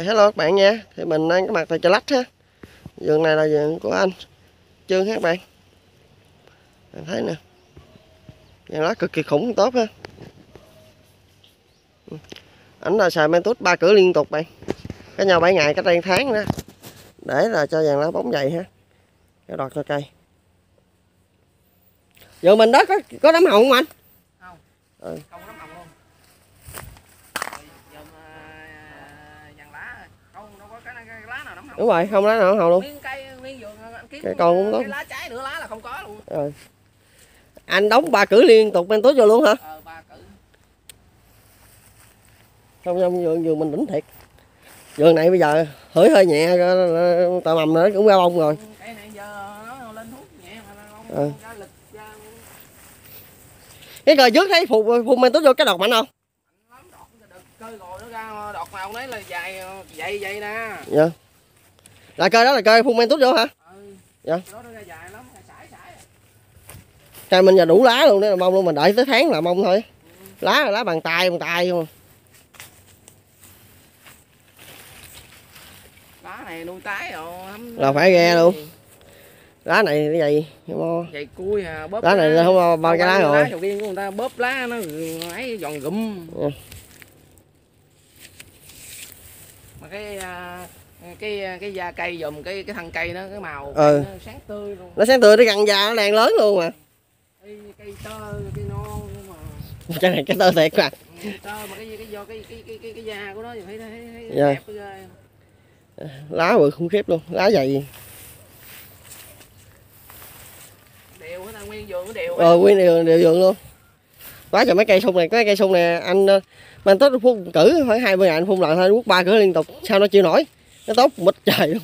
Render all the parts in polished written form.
Hello các bạn nha. Thì mình đang có mặt tại Chợ Lách ha. Vườn này là vườn của anh Trương ha các bạn. Bạn thấy nè. Vườn lá cực kỳ khủng tốt ha. Ảnh là xài Mentos 3 cửa liên tục bạn. Cái nhau 7 ngày cách đây tháng đó. Để là cho vàng lá bóng dày ha. Cái đọt cho cây. Vườn mình đó có nấm hồng không anh? Không. Ừ. Không có nấm hồng luôn. Giờ vàng lá không có cái lá nào nấm hồng. Đúng rồi, không lá nào nấm hồng luôn. Miếng cây miếng vườn anh kiếm cái con cũng tốt. cái lá trái nửa lá là không có luôn. Rồi. Anh đóng 3 cửa liên tục Mentos vô luôn hả? 3 cử. Không vườn mình đỉnh thiệt. Vườn này bây giờ hửi hơi nhẹ tà mầm nữa cũng ra bông rồi. Cây này giờ nó lên thuốc nhẹ mà Ừ. ra lực ra... Cái cờ trước thấy phun Mentos vô cái đọt mạnh không? Lắm đọt cơi rồi nó ra đọt màu đấy là dài vậy nè. Dạ. Là cơi đó là cơi phun Mentos vô hả? Ừ. Dạ. Đó nó ra dài lắm, sải. Cây mình giờ đủ lá luôn đó là bông luôn, mình đợi tới tháng là bông thôi. Ừ. Lá bằng tay không. Lá này nuôi tái rồi Là phải ghe luôn. Lá này cái gì? Dày cui à, bóp lá này không bao cái lá rồi. Lá sầu riêng của người ta bóp lá nó ấy giòn gụm. Ừ. Mà cái da cây dùm cái thân cây nó cái màu Ừ. nó sáng tươi luôn. Nó sáng tươi, nó gần già nó đèn lớn luôn mà. Cây tơ, cây non mà. Cái này cái tơ thiệt mà. Tơ mà cái do cái da của nó thì thấy Dạ. đẹp ghê. Lá bự khủng khiếp luôn, lá dày. Đều hết, nguyên vườn nó đều. Nguyên đều vườn luôn. Quá trời mấy cây sung này, cái cây sung này anh Mentos phun cử khoảng 20 ngày anh phun lại thôi, quất 3 cửa liên tục, sao nó chịu nổi. Nó tốt mịt trời luôn.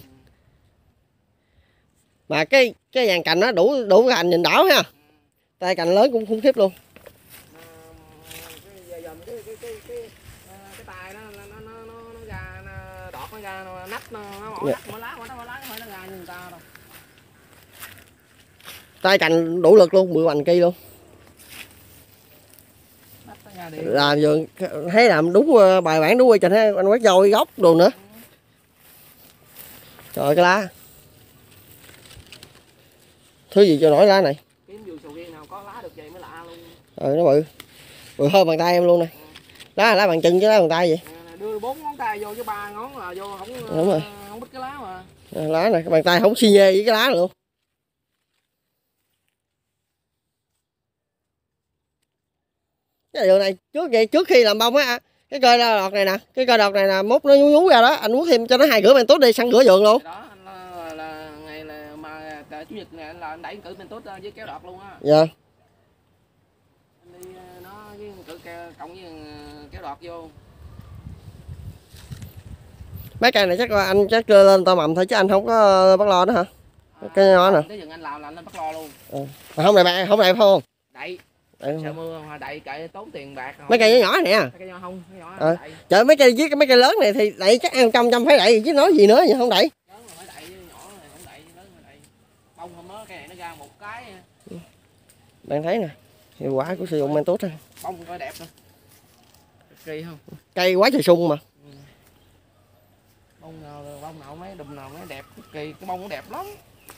Mà cái dàn cành nó đủ cái hành nhìn đảo ha. Tay cành lớn cũng khủng khiếp luôn. Cái tài nó ra đọt nó ra nó nách nó mỏ nách mỏ lá nó ra như người ta đâu. Tay cành đủ lực luôn, 10 hoành cây luôn. Làm vườn thấy làm đúng bài bản đúng quy trình ha, anh quét dôi gốc đồ nữa. Trời cái lá. Thứ gì cho nổi lá này. Kiếm vườn sầu riêng nào có lá được vậy mới lạ luôn. Nó bự hơn bàn tay em luôn nè. Lá bằng chân chứ lá bàn tay vậy. Đưa 4 ngón tay vô chứ 3 ngón là vô không. Đúng rồi. Không bít cái lá mà. Lá này cái bàn tay không xi nhê với cái lá luôn. Cái vườn này trước khi làm bông á, cái cây đọt này nè, cái cây đọt này là mốt nó nhú ra đó, anh uống thêm cho nó 2 cửa Mentos đi, săn cửa vườn luôn. Đó anh là ngày là mà chủ nhật này là anh đẩy cửa Mentos với kéo đọt luôn á. Dạ. Anh đi nó với cửa cộng với kéo đọt vô. Mấy cây này chắc là anh chắc lên to mầm thôi chứ anh không có bắt lo đó hả? Cái nhỏ nè. Cái vườn anh làm là anh bắt lo luôn. Mà không đẹp phải không? Đậy. Sợ mưa mà đậy cậy tốn tiền bạc. Mấy cây nhỏ nè. Cây nhỏ không, cây nhỏ đậy. Trời mấy cây với mấy cây lớn này thì đậy chắc ăn trăm phải đậy chứ nói gì nữa vậy không đậy. Lớn mà phải đậy, nhỏ này không đậy, lớn mà đậy. Bông hôm đó cây này nó ra một cái. Bạn thấy nè, hiệu quả của sử dụng Mentos ha. Bông coi đẹp nè. Kỳ không? Cây quá trời sung mà. Bông nào mấy đùm nào mấy đẹp, kỳ cái bông cũng đẹp lắm.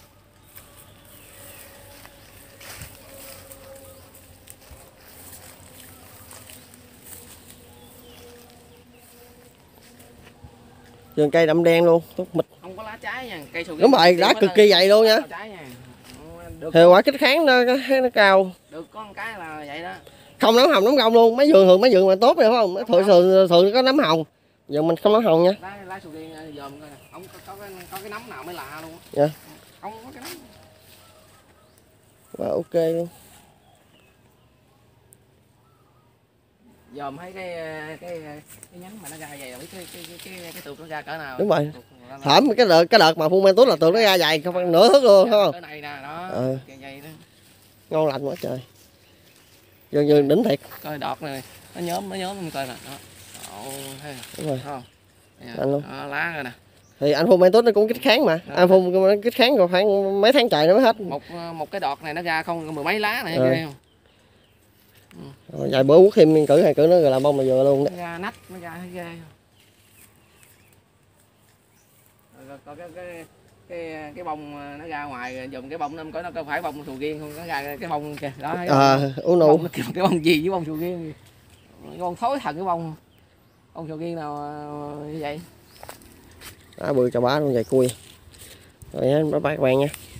Vườn cây đậm đen luôn, tốt mịt. Không có lá trái nha, cây sầu riêng. Đúng rồi, lá cực kỳ dày luôn nha. Hiệu quả kích kháng nó cao. Được có một cái là vậy đó. Không nấm hồng nấm gông luôn, mấy vườn mà tốt này phải không? Thường có nấm hồng. Giờ mình không nấm hồng nha. Lá sầu riêng dòm coi nè, không có cái nấm nào mới lạ luôn. Dạ. Không có cái nấm. Wow, ok luôn. Dòm thấy cái nhánh mà nó ra vậy là biết cái tược nó ra cỡ nào. Đúng rồi. Thẩm cái đợt mà phun Mentos là tược nó ra dày không phải nửa thước luôn phải không? Cái này nè đó. Vậy đó. Ngon lành quá trời. Vườn đỉnh thiệt. Coi đọt này, nó nhóm mình coi nè, đó. Đúng rồi. Không. Anh luôn. Đó, lá rồi nè. Thì anh phun Mentos nó cũng kích kháng mà. Anh phun kích kháng rồi khoảng mấy tháng trời nó mới hết. Một cái đọt này nó ra không mười mấy lá này ghê không? Vài bữa quất thêm cử 2 cửa nó rồi làm bông là vừa luôn đó. Nó ra nách, nó ra thấy ghê không? coi cái bông nó ra ngoài, dùng cái bông nó coi nó có phải bông sầu riêng không, nó ra cái bông kìa đó. Uống nụ. Cái bông gì với bông sầu riêng, con thối thật cái bông sầu riêng nào như vậy. Bự chà bá luôn, dài cui. Rồi nha, bye bye các bạn nha.